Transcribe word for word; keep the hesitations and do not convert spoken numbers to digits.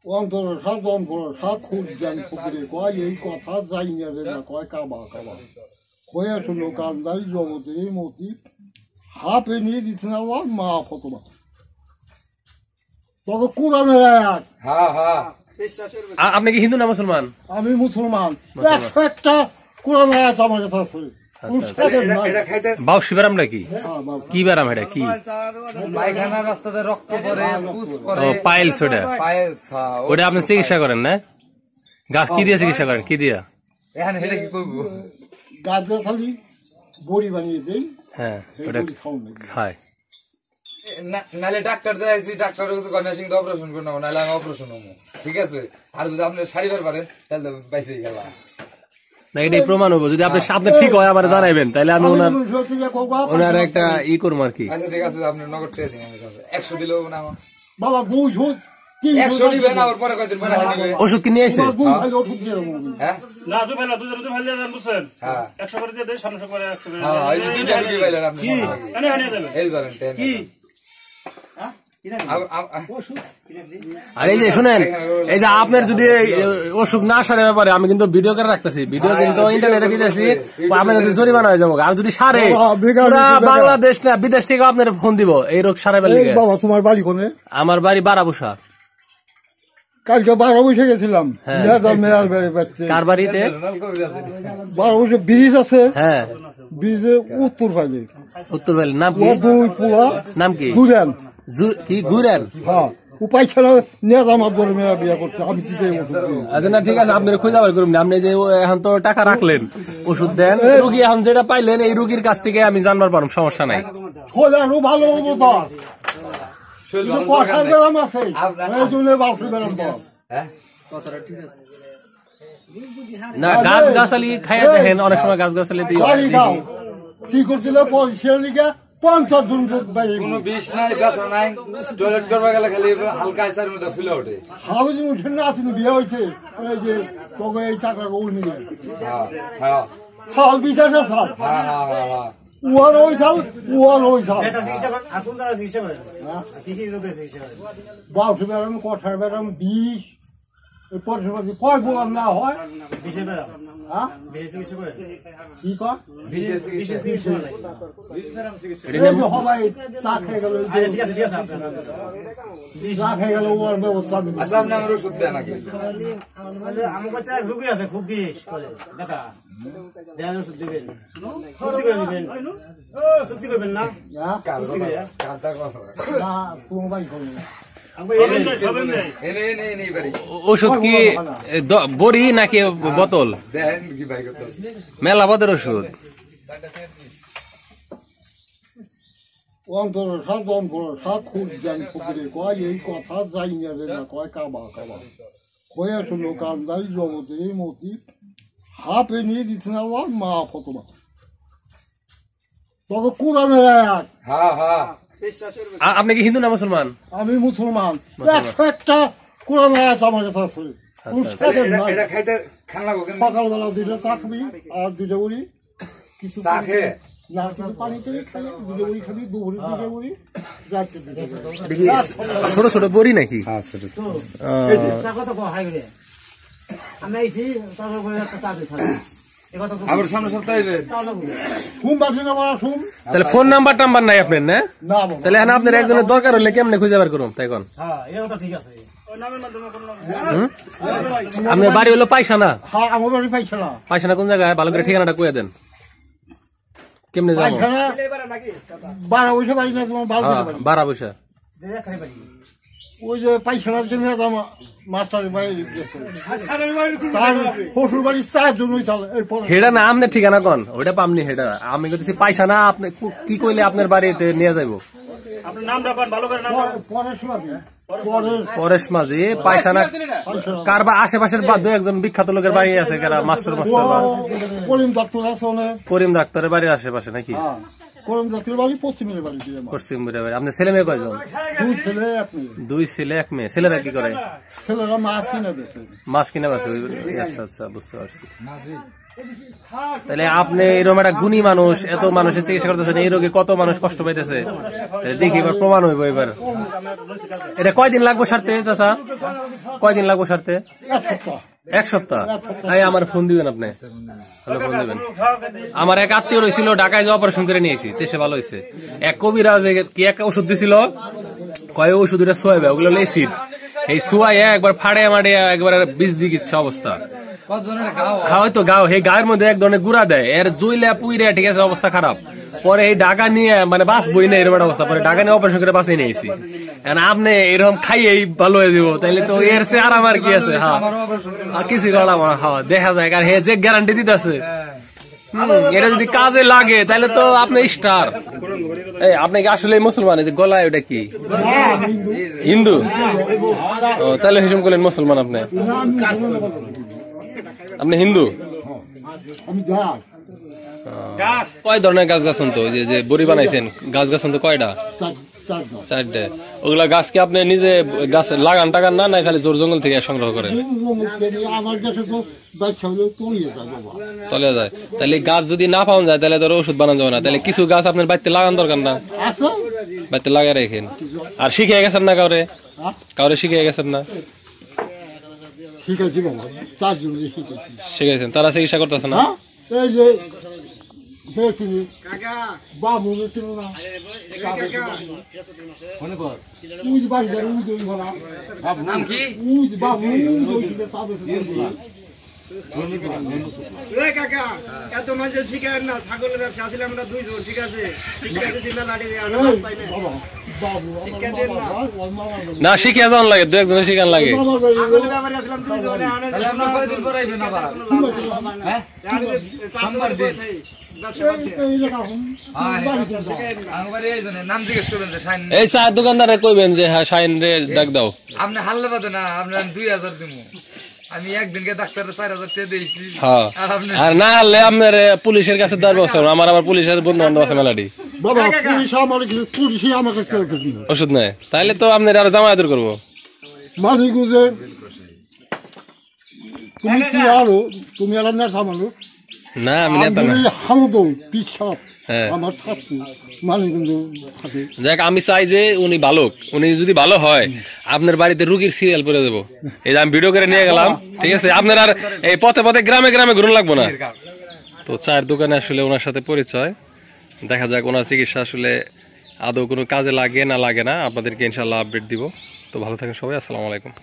অন্তর সাত অন্তর সাত খুব জ্ঞান ফুকুরে কয় এই কথা যাই না রে না কয় কাবা কাবা হয়ে শুনো কান্দাই জগতের মতি হাফে নিয়ে দিচ্ছে না আমার মা ফতোবা তবে কোরআনের আয়াত। হ্যাঁ হ্যাঁ আপনি কি হিন্দু না মুসলমান? আমি মুসলমান। একশো একটা কোরআনের আয়াত আমার কাছে আছে। বাউশি ব্যারাম নাকি কি ব্যারাম এটা কি পায়খানা রাস্তাতে রক্ত পড়ে ও পাইলস ওটা ওটা আপনি চিকিৎসা করেন না? গাছ কি দিয়ে চিকিৎসা করেন কি দিয়া? এখানে এটা কি করবো গাছ গাছালি বড়ি বানিয়ে দেই। হ্যাঁ ওটা খায় নাহলে ডাক্তার দেখাইছি ডাক্তার কাছে কন্যাসিং তো অপারেশন করে নেবো নাহলে আমি অপারেশন হবো ঠিক আছে। আর যদি আপনি সারিবার পারেন তাহলে বাইসে গেলাম না এটাই প্রমাণ হবো যদি আপনি সামনে ঠিক হয় আবার জানাইবেন তাহলে আমি ওনার ওনার একটা ই করবো আর কি। আচ্ছা ঠিক আছে আপনি নগদ টাকা দিন একশো দিলেও না বাবা দুইশো একশো দিবেন আবার পরে কয়দিন পরে দিবেন ওষুধ কিনে এসে হ্যাঁ না তো ভাই না তো তো ভাই দেন বুঝছেন হ্যাঁ একশো করে দিয়ে দেন সামনে করে একশো করে হ্যাঁ এই যে দুইটা কি ভাইলেন আপনি কি এনে এনে দেবেন এই ধরেন কি আর এই যে শুনেন এই যে আপনার যদি অসুখ না সারে ব্যাপারে আমি কিন্তু ভিডিও করে রাখতেছি ভিডিও কিন্তু ইন্টারনেটে দিতেছি আপনার যদি জরিমানা হয়ে যাবো। আর যদি সারে বাংলাদেশ না বিদেশ থেকে আপনার ফোন দিব এই রোগ সারা বেলা। তোমার বাড়ি কোনে? আমার বাড়ি বারাবুসা। কালকে বারো বসে গেছিলাম কার বাড়িতে? বারো বসে ব্রিজ আছে। হ্যাঁ ব্রিজের উত্তর পাইলে উত্তর পাইলে নাম কি? নাম কি? ঘুরেন কি ঘুরেন? হ্যাঁ উপায় ছাড়া নেজ আমার ধরে মেয়া বিয়া করছে আমি কি আচ্ছা না ঠিক আছে আপনার খুঁজে বার করুন আপনি যে এখন তো টাকা রাখলেন ওষুধ দেন রুগী এখন যেটা পাইলেন এই রুগীর কাছ থেকে আমি জানবার পারব সমস্যা নাই। ভালো হবো তো কথার ব্যারাম আছে এই জন্য বাউসি ব্যারাম না গাছ গাছালি খাইয়া দেখেন অনেক সময় গাছ গাছালি দিয়ে কি করছিল পয়সা লিখে পঞ্চাশ জন কোনো বিষ নাই ব্যথা নাই টয়লেট করবা গেলে খালি হালকা আইসার মধ্যে ফুলে ওঠে। হাউজ উঠে না আসেনি বিয়ে হয়েছে এই যে তোকে এই চাকরা ওর নিয়ে ছাল বিচারটা ছাল উয়ার ওই ছাল উয়ার ওই ছাল বাউসি ব্যারাম কঠার ব্যারাম বিষ কয় বলার না হয় কি কর সবাই চা খেয়ে গেল চা খেয়ে গেল ওর ব্যবস্থা আচ্ছা আপনি আমার ওষুধ দেন নাকি? আমার রুগী আছে খুব বিষ করে ব্যথা দেন ওষুধ দিবেন সত্যি করবেন না তোমার বাড়ি করবেন না ওষুধ কি বড়ি নাকি বোতল? মেলা পদের ওষুধ অন্তর সাত অন্তর সাত খুব জ্ঞান ফুকুরে কয় এই কথা যাই না রে না কয় কাবা কাবা হয়ে শুনো কান্দাই জগতের মতি হাফে নিয়ে দিচ্ছে না আমার মা ফতোবা তবে কোরআনের আয়াত। হ্যাঁ হ্যাঁ আপনি কি হিন্দু না মুসলমান? আমি মুসলমান। একশো একটা কোরআনের আয়াত আমার কাছে আছে। সকালবেলা দুইটা চা খাবি আর দুইটা বড়ি কিছু না কিছু পানি টনি খাই দুটো বড়ি খাবি দুপুরে দুটো বড়ি ছোট ছোট বড়ি নাকি? আবার সামনে সপ্তাহে তাহলে ফোন নাম্বার টাম্বার নাই আপনার না? তাহলে আপনার একজনের দরকার হলে কেমনে খুঁজে বার করুন তাই কোন? আপনার বাড়ি হলো পায়খানা? পায়খানা কোন জায়গায় ভালো করে ঠিকানাটা কয়ে দেন কেমনে যাবো? বারা বৈশা ওই যে পায়খানার জন্য মাস্টারের বাড়ি শ্বশুর বাড়ির চারজন হেডা না আপনার ঠিকানা কোন? ওইটা পামনি হেডা আমি করতেছি পায়খানা আপনি কি কইলে আপনার বাড়িতে নিয়ে যাবো? পরেশ মাঝি পায়খানা কার বা আশেপাশের দু একজন বিখ্যাত লোকের বাড়ি আছে মাস্টার মাস্টার করিম ডাক্তার আছে করিম ডাক্তারের বাড়ির আশেপাশে নাকি? করিম ডাক্তারের বাড়ি পশ্চিমের বাড়ি পশ্চিম বাড়ি। আপনার ছেলে মেয়ে কয়জন? দুই ছেলে এক মেয়ে। দুই ছেলে এক মেয়ে। ছেলেরা কি করে? ছেলেরা মাছ কিনে বেচে। মাছ কিনে বেচে। আচ্ছা আচ্ছা বুঝতে পারছি। তাহলে আপনি এরকম একটা গুণী মানুষ, এত মানুষের চিকিৎসা করতেছেন, এই রোগে কত মানুষ কষ্ট পাইতেছে, দেখি এবার প্রমাণ হইব। এবার এটা কয়দিন লাগবে সারতে চাচা? কয়দিন লাগবে সারতে? এক সপ্তাহ। এই আমার ফোন দিবেন আপনি, ফোন দিবেন। আমার এক আত্মীয় রয়েছিল ঢাকায়, যে অপারেশন করে নিয়েছি, দেশে ভালো হয়েছে। এক কবিরাজ কি এক ওষুধ দিছিল, কয় ওষুধ এটা সোয়াবে, ওগুলো এসিড, এই সোয়াই একবার ফাড়ে মাড়ে একবার বীজ দিয়ে ইচ্ছা অবস্থা। খাওয়াই তো গাও, এই গায়ের মধ্যে এক ধরনের গুড়া দেয়, এর জুইলে পুইরে, ঠিক আছে, অবস্থা খারাপ। পরে এই ঢাকা নিয়ে মানে বাস বই না, এরকম অবস্থা, পরে ঢাকা নিয়ে অপারেশন করে বাঁচিয়ে নিয়েছি। আপনি এরকম খাইয়েই ভালো হয়ে যাবো, তাইলে তো এর সে আর আমার কি আছে? হ্যাঁ, কিছু করলাম, হ্যাঁ, দেখা যায়। আর হে যে গ্যারান্টি দিতেছে, এটা যদি কাজে লাগে তাহলে তো আপনি স্টার। এই আপনি কি আসলে মুসলমান? গলায় ওটা কি হিন্দু? ও, তাহলে হিসেব করলেন মুসলমান। আপনি আপনি হিন্দু? কয় ধরনের গাছ গাছন তো যে বড়ি বানাইছেন, গাছ গাছন তো কয়টা? চারটে। ওগুলা গাছ কি আপনি নিজে গাছ লাগান টাগান না, না খালি জোর জঙ্গল থেকে সংগ্রহ করেন? তলে যায়। তাহলে গাছ যদি না পাওয়া যায় তাহলে তো ওষুধ বানানো যাবে না। তাহলে কিছু গাছ আপনার বাড়িতে লাগান দরকার না, বাড়িতে লাগাই রাখেন। আর শিখে গেছেন না কাউরে? কাউরে শিখে গেছেন না? শিখেছেন, তারা চিকিৎসা করতেছে না? বাবু নাম কি? কাকা এত মাঝে শিখায় না, ছাগলের ব্যবসা ছিল আমরা দুইজন, ঠিক আছে, শিক্ষা দিয়েছি মেলাটি শিক্ষা দেন না, শিখিয়া যাওয়ান লাগে, দু একজনে শিখান লাগে। ছাগলের ব্যাপারে আসলাম দুইজনে, আমরা কয়দিন পর আইবেন আবার? হ্যাঁ, সোমবার দিন। নাম জিজ্ঞেস করবেন যে শাইন। এই চায়ের দোকানদারে কইবেন যে হ্যাঁ শাইন রে ডাক দাও। আপনি হাল্লা পাতে না, আপনার দুই হাজার দিব। আমি একদিনকে ডাক্তারের চার হাজার টাকা দিয়েছি। হ্যাঁ, আর না হলে আপনার পুলিশের কাছে দেওয়ার ব্যবস্থা। আমার আবার পুলিশের বন্ধু বান্ধব আছে মেলাডি, ওষুধ নেয়। তাইলে তো আপনার আরো জামায়াতের করবো। মানি গুজে তুমি কি আলো, তুমি আলো না সামালো না, আমি নেতা না। দেখ, আমি চাই যে উনি ভালো, উনি যদি ভালো হয় আপনার বাড়িতে রুগীর সিরিয়াল করে দেবো। এই যে আমি ভিডিও করে নিয়ে গেলাম, ঠিক আছে, আপনার আর এই পথে পথে গ্রামে গ্রামে ঘুরুন লাগবো না। তো চায়ের দোকানে আসলে ওনার সাথে পরিচয়, দেখা যাক ওনার চিকিৎসা আসলে আদৌ কোনো কাজে লাগে না লাগে না, আপনাদেরকে ইনশাল্লাহ আপডেট দিব। তো ভালো থাকেন সবাই, আসসালামু আলাইকুম।